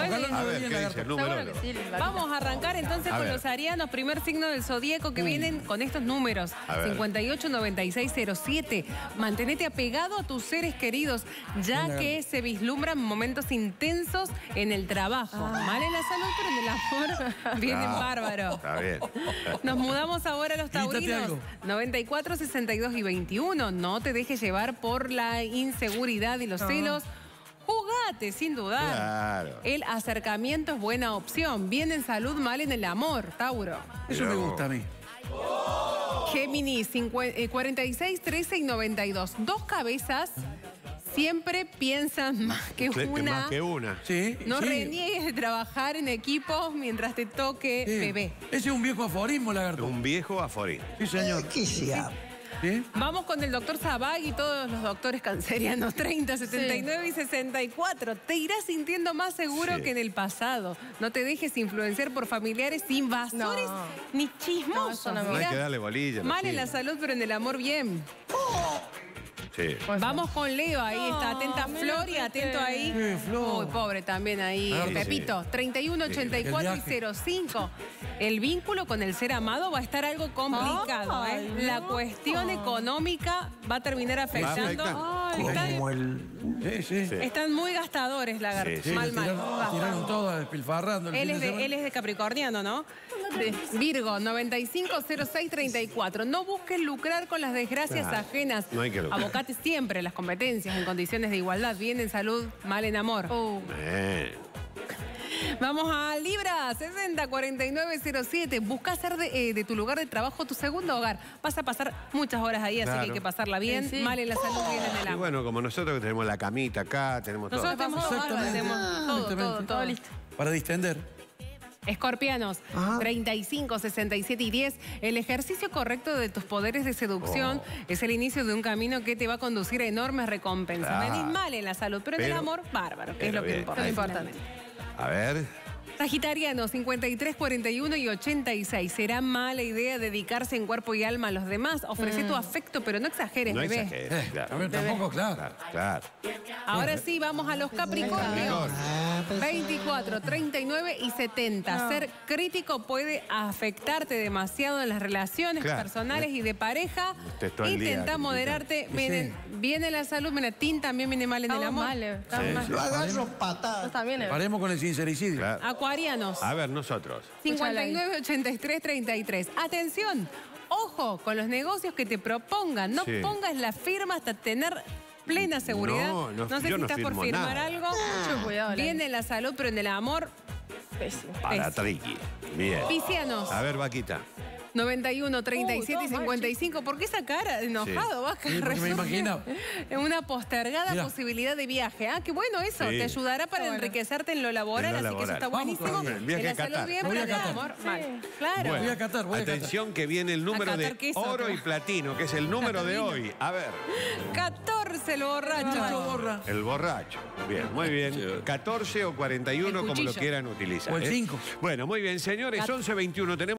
A ver, ¿qué dice el número? Vamos a arrancar entonces con los arianos. Primer signo del zodíaco que vienen con estos números. 589607. Mantenete apegado a tus seres queridos, ya que se vislumbran momentos intensos en el trabajo. Mal en la salud, pero en el amor vienen bárbaro. Está bien. Nos mudamos ahora a los taurinos. 94, 62 y 21. No te dejes llevar por la inseguridad y los celos. Jugate, sin dudar. Claro. El acercamiento es buena opción. Bien en salud, mal en el amor, Tauro. Eso me gusta a mí. Géminis, 46, 13 y 92. Dos cabezas siempre piensan más que una. Más que una. Sí. No reniegues de trabajar en equipo mientras te toque bebé. Ese es un viejo aforismo, lagarto. Un viejo aforismo. Sí, señor. ¿Qué sea? ¿Sí? Vamos con el doctor Sabag y todos los doctores cancerianos. 30, 79 y 64. Te irás sintiendo más seguro que en el pasado. No te dejes influenciar por familiares invasores ni chismosos. No hay que darle bolilla. Mal en la salud, pero en el amor bien. Sí. Vamos con Leo, ahí está. Atenta Flor y atento ahí. Sí, Flor. Uy, pobre también ahí. Pepito, 31, 84 y 05. El vínculo con el ser amado va a estar algo complicado. La cuestión económica va a terminar afectando. Están muy gastadores, lagartos. Sí. Mal. Tiraron todo despilfarrando. Él es de Capricorniano, ¿no? Virgo, 950634. No busques lucrar con las desgracias ajenas. No hay que lucrar. Abocate siempre a las competencias en condiciones de igualdad. Bien en salud, mal en amor. Vamos a Libra, 604907. Busca hacer de tu lugar de trabajo tu segundo hogar. Vas a pasar muchas horas ahí, así que hay que pasarla bien. Mal en la salud, bien en el amor. Y bueno, como nosotros que tenemos la camita acá, tenemos todo. Nosotros tenemos todo listo. Para distender. Escorpianos, 35, 67 y 10. El ejercicio correcto de tus poderes de seducción es el inicio de un camino que te va a conducir a enormes recompensas. Venís mal en la salud, pero en el amor, bárbaro, que es lo que importa. A ver. Sagitariano, 53, 41 y 86. Será mala idea dedicarse en cuerpo y alma a los demás. Ofrece tu afecto, pero no exageres, No bebé. exageres, claro. A ver, tampoco, claro. Ahora sí, vamos a los Capricornios. 24, 39 y 70. Ser crítico puede afectarte demasiado en las relaciones personales y de pareja. Intenta moderarte. Viene la salud, Tin también viene mal en el amor. Lo agarro patadas. Paremos con el sincericidio. Acuarianos. A ver, nosotros. 59, 83, 33. Atención, ojo con los negocios que te propongan. No pongas la firma hasta tener plena seguridad. No sé si estás por firmar algo. Mucho cuidado. Viene la salud, pero en el amor, pésimo. Para triqui. Bien. Piscianos. A ver, Vaquita. 91, 37 y 55. ¿Por qué esa cara de enojado, Vaca? Porque me imaginaba. Una postergada posibilidad de viaje. Qué bueno eso. Te ayudará para enriquecerte en lo laboral, así que eso está buenísimo. Viaje a Qatar. Bien, pero el amor, mal. Claro. Voy a Qatar, Atención que viene el número de oro y platino, que es el número de hoy. A ver. 14, el borracho. El borracho. Bien, muy bien. 14 o 41, como lo quieran utilizar. O el 5. Bueno, muy bien, señores. 11:21. Tenemos